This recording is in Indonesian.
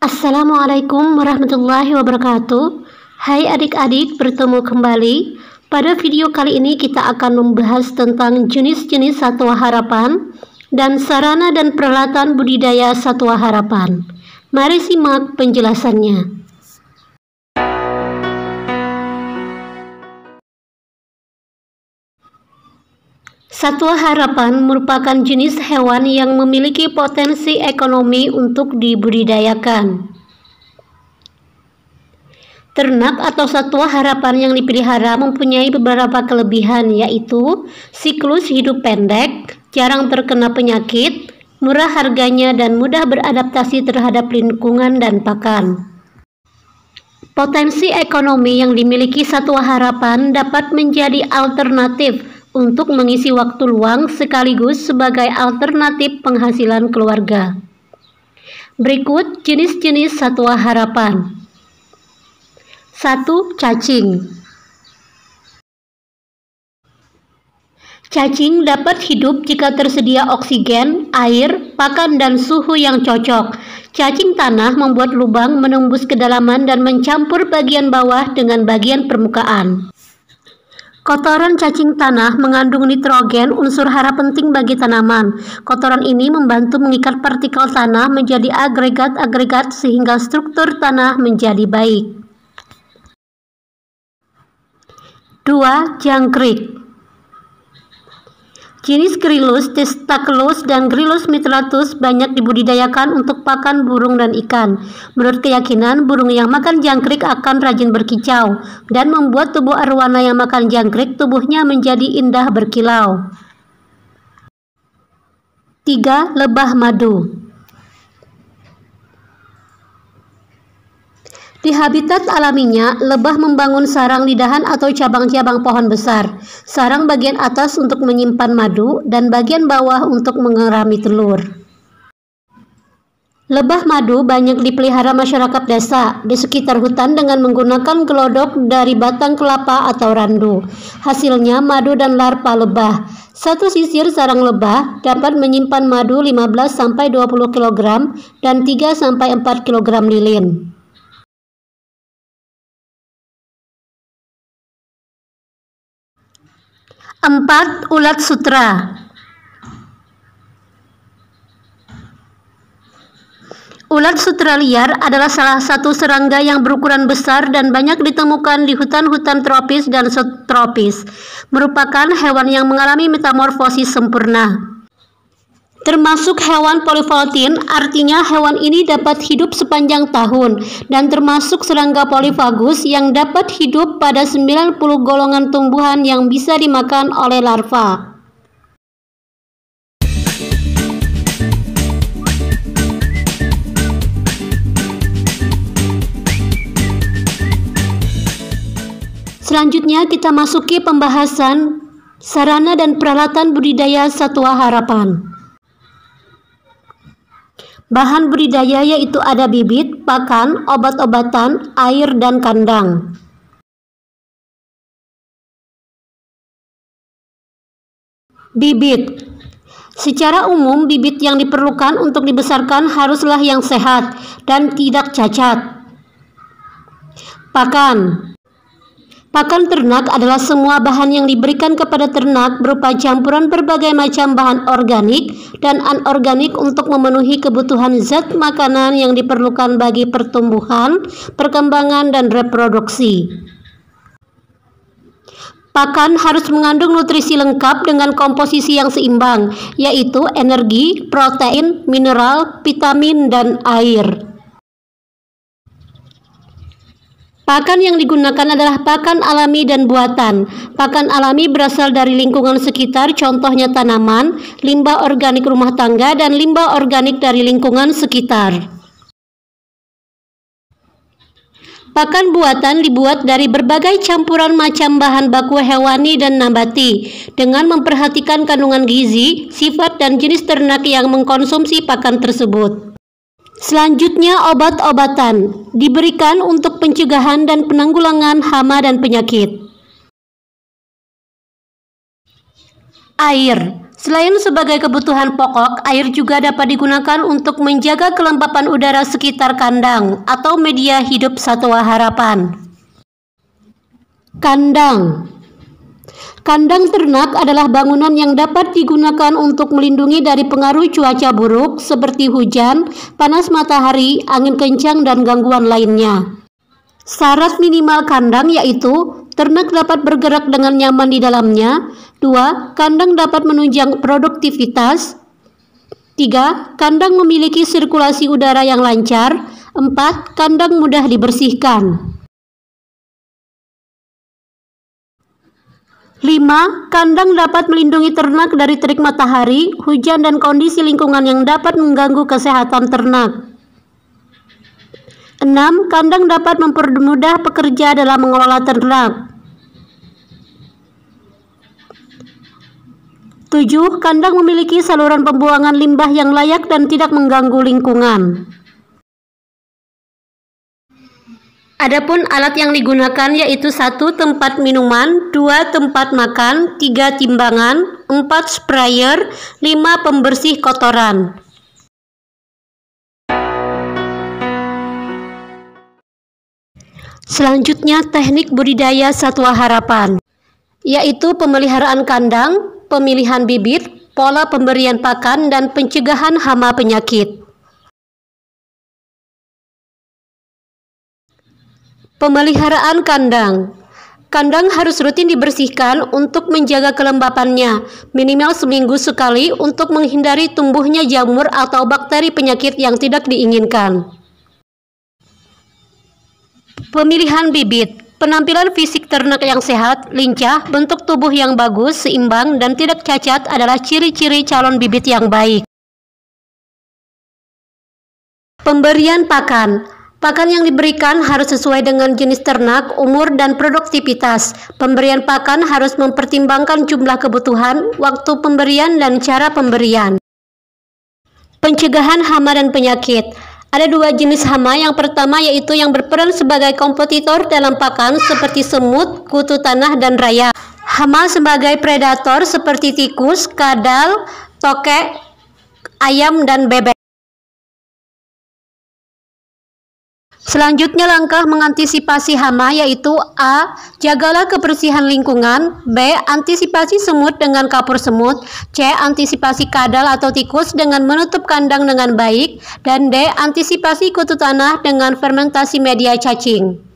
Assalamualaikum warahmatullahi wabarakatuh. Hai adik-adik, bertemu kembali. Pada video kali ini kita akan membahas tentang jenis-jenis satwa harapan dan sarana dan peralatan budidaya satwa harapan. Mari simak penjelasannya. Satwa harapan merupakan jenis hewan yang memiliki potensi ekonomi untuk dibudidayakan. Ternak atau satwa harapan yang dipelihara mempunyai beberapa kelebihan, yaitu siklus hidup pendek, jarang terkena penyakit, murah harganya, dan mudah beradaptasi terhadap lingkungan dan pakan. Potensi ekonomi yang dimiliki satwa harapan dapat menjadi alternatif untuk mengisi waktu luang sekaligus sebagai alternatif penghasilan keluarga. Berikut jenis-jenis satwa harapan. 1. Cacing. Cacing dapat hidup jika tersedia oksigen, air, pakan, dan suhu yang cocok. Cacing tanah membuat lubang menembus kedalaman dan mencampur bagian bawah dengan bagian permukaan. Kotoran cacing tanah mengandung nitrogen, unsur hara penting bagi tanaman. Kotoran ini membantu mengikat partikel tanah menjadi agregat-agregat sehingga struktur tanah menjadi baik. 2. Jangkrik. Jenis Gryllus testaceus dan Gryllus mithratus banyak dibudidayakan untuk pakan burung dan ikan. Menurut keyakinan, burung yang makan jangkrik akan rajin berkicau dan membuat tubuh arwana yang makan jangkrik tubuhnya menjadi indah berkilau. 3. Lebah madu. Di habitat alaminya, lebah membangun sarang di dahan atau cabang-cabang pohon besar. Sarang bagian atas untuk menyimpan madu dan bagian bawah untuk mengerami telur. Lebah madu banyak dipelihara masyarakat desa di sekitar hutan dengan menggunakan gelodok dari batang kelapa atau randu. Hasilnya madu dan larva lebah. Satu sisir sarang lebah dapat menyimpan madu 15-20 kg dan 3-4 kg lilin. 4. Ulat sutra. Ulat sutra liar adalah salah satu serangga yang berukuran besar dan banyak ditemukan di hutan-hutan tropis dan subtropis. Merupakan hewan yang mengalami metamorfosis sempurna. Termasuk hewan polivoltin, artinya hewan ini dapat hidup sepanjang tahun, dan termasuk serangga polifagus yang dapat hidup pada 90 golongan tumbuhan yang bisa dimakan oleh larva. Selanjutnya kita masuki pembahasan sarana dan peralatan budidaya satwa harapan. Bahan budidaya yaitu ada bibit, pakan, obat-obatan, air, dan kandang. Bibit. Secara umum, bibit yang diperlukan untuk dibesarkan haruslah yang sehat dan tidak cacat. Pakan. Pakan ternak adalah semua bahan yang diberikan kepada ternak berupa campuran berbagai macam bahan organik dan anorganik untuk memenuhi kebutuhan zat makanan yang diperlukan bagi pertumbuhan, perkembangan, dan reproduksi. Pakan harus mengandung nutrisi lengkap dengan komposisi yang seimbang, yaitu energi, protein, mineral, vitamin, dan air. Pakan yang digunakan adalah pakan alami dan buatan. Pakan alami berasal dari lingkungan sekitar, contohnya tanaman, limbah organik rumah tangga, dan limbah organik dari lingkungan sekitar. Pakan buatan dibuat dari berbagai campuran macam bahan baku hewani dan nabati, dengan memperhatikan kandungan gizi, sifat, dan jenis ternak yang mengkonsumsi pakan tersebut. Selanjutnya, obat-obatan diberikan untuk pencegahan dan penanggulangan hama dan penyakit. Air. Selain sebagai kebutuhan pokok, air juga dapat digunakan untuk menjaga kelembapan udara sekitar kandang atau media hidup satwa harapan. Kandang. Kandang ternak adalah bangunan yang dapat digunakan untuk melindungi dari pengaruh cuaca buruk seperti hujan, panas matahari, angin kencang, dan gangguan lainnya. Syarat minimal kandang yaitu ternak dapat bergerak dengan nyaman di dalamnya. 2. Kandang dapat menunjang produktivitas. 3. Kandang memiliki sirkulasi udara yang lancar. 4. Kandang mudah dibersihkan. 5. Kandang dapat melindungi ternak dari terik matahari, hujan, dan kondisi lingkungan yang dapat mengganggu kesehatan ternak. 6. Kandang dapat mempermudah pekerja dalam mengelola ternak. 7. Kandang memiliki saluran pembuangan limbah yang layak dan tidak mengganggu lingkungan. Adapun alat yang digunakan yaitu 1. Tempat minuman, 2. Tempat makan, 3. Timbangan, 4. Sprayer, 5. Pembersih kotoran. Selanjutnya teknik budidaya satwa harapan, yaitu pemeliharaan kandang, pemilihan bibit, pola pemberian pakan, dan pencegahan hama penyakit. Pemeliharaan kandang. Kandang harus rutin dibersihkan untuk menjaga kelembapannya, minimal seminggu sekali untuk menghindari tumbuhnya jamur atau bakteri penyakit yang tidak diinginkan. Pemilihan bibit. Penampilan fisik ternak yang sehat, lincah, bentuk tubuh yang bagus, seimbang, dan tidak cacat adalah ciri-ciri calon bibit yang baik. Pemberian pakan. Pakan yang diberikan harus sesuai dengan jenis ternak, umur, dan produktivitas. Pemberian pakan harus mempertimbangkan jumlah kebutuhan, waktu pemberian, dan cara pemberian. Pencegahan hama dan penyakit. Ada 2 jenis hama. Yang pertama yaitu yang berperan sebagai kompetitor dalam pakan seperti semut, kutu tanah, dan rayap. Hama sebagai predator seperti tikus, kadal, tokek, ayam, dan bebek. Selanjutnya langkah mengantisipasi hama yaitu A. Jagalah kebersihan lingkungan. B. Antisipasi semut dengan kapur semut. C. Antisipasi kadal atau tikus dengan menutup kandang dengan baik. Dan D. Antisipasi kutu tanah dengan fermentasi media cacing.